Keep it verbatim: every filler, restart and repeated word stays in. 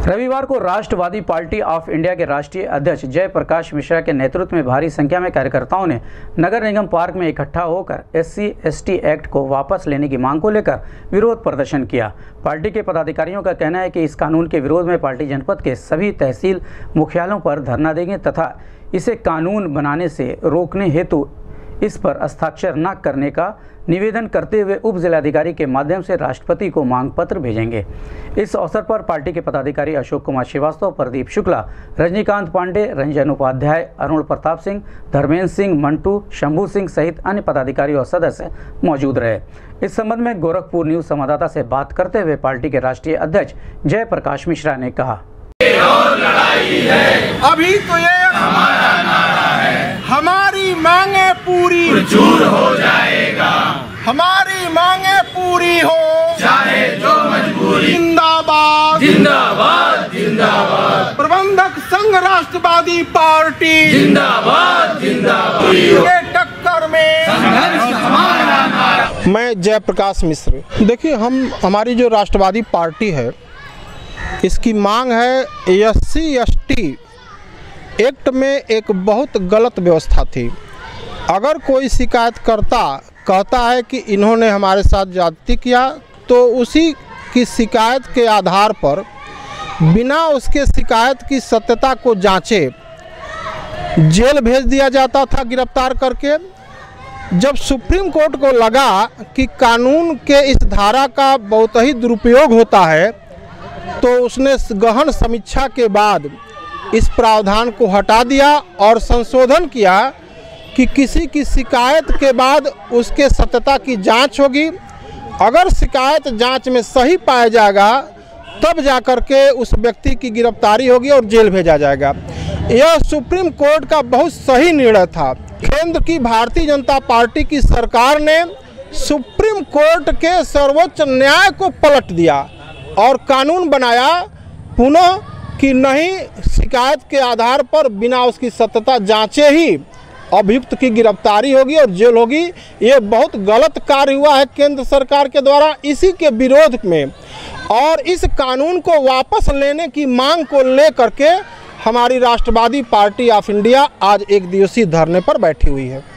रविवार को राष्ट्रवादी party of India के राष्ट्रीय अध्यक्ष जयप्रकाश मिश्रा के नेतृत्व में भारी संख्या में कार्यकर्ताओं ने नगर निगम पार्क में इकट्ठा होकर एससी एसटी एक्ट को वापस लेने की मांग को लेकर विरोध प्रदर्शन किया। पार्टी के पदाधिकारियों का कहना है कि इस कानून के विरोध में पार्टी जनपद के सभी तहसील मुख्यालयों पर धरना देंगे तथा इसे कानून बनाने से रोकने हेतु इस पर हस्ताक्षर न करने का निवेदन करते हुए उप जिलाधिकारी के माध्यम से राष्ट्रपति को मांग पत्र भेजेंगे। इस अवसर पर पार्टी के पदाधिकारी अशोक कुमार श्रीवास्तव, प्रदीप शुक्ला, रजनीकांत पांडे, रंजन उपाध्याय, अरुण प्रताप सिंह, धर्मेंद्र सिंह, मंटू, शंभू सिंह सहित अन्य पदाधिकारी और सदस्य मौजूद रहे। इस संबंध में गोरखपुर न्यूज संवाददाता से बात करते हुए पार्टी के राष्ट्रीय अध्यक्ष जयप्रकाश मिश्रा ने कहा, लड़ाई है अभी तो ये हमारा नारा है, हमारी मांगे पूरी चूर हो जाएगा, हमारी मांगे पूरी हो चाहे जो मजबूरी। जिंदाबाद जिंदाबाद जिंदाबाद प्रबंधक संघ राष्ट्रवादी पार्टी जिंदाबाद जिंदाबाद के टक्कर में संघर्ष हमारा नारा। मैं जयप्रकाश मिश्र। देखिए, हम हमारी जो राष्ट्रवादी पार्टी है इसकी मांग है S C S T act में एक बहुत गलत व्यवस्था थी। अगर कोई शिकायत करता कहता है कि इन्होंने हमारे साथ ज्यादती किया तो उसी की शिकायत के आधार पर बिना उसके शिकायत की सत्यता को जांचे जेल भेज दिया जाता था गिरफ्तार करके। जब सुप्रीम कोर्ट को लगा कि कानून के इस धारा का बहुत ही दुरुपयोग होता है तो उसने गहन समीक्षा के बाद इस प्रावधान को हटा दिया और संशोधन किया कि किसी की शिकायत के बाद उसके सत्यता की जांच होगी। अगर शिकायत जांच में सही पाया जाएगा तब जाकर के उस व्यक्ति की गिरफ्तारी होगी और जेल भेजा जाएगा। यह सुप्रीम कोर्ट का बहुत सही निर्णय था। केंद्र की भारतीय जनता पार्टी की सरकार ने सुप्रीम कोर्ट के सर्वोच्च न्याय को पलट दिया और कानून बनाया पुनः कि नहीं, शिकायत के आधार पर बिना उसकी सत्यता जांचे ही अभियुक्त की गिरफ्तारी होगी और जेल होगी। ये बहुत गलत कार्य हुआ है केंद्र सरकार के द्वारा। इसी के विरोध में और इस कानून को वापस लेने की मांग को लेकर के हमारी राष्ट्रवादी पार्टी ऑफ इंडिया आज एक दिवसीय धरने पर बैठी हुई है।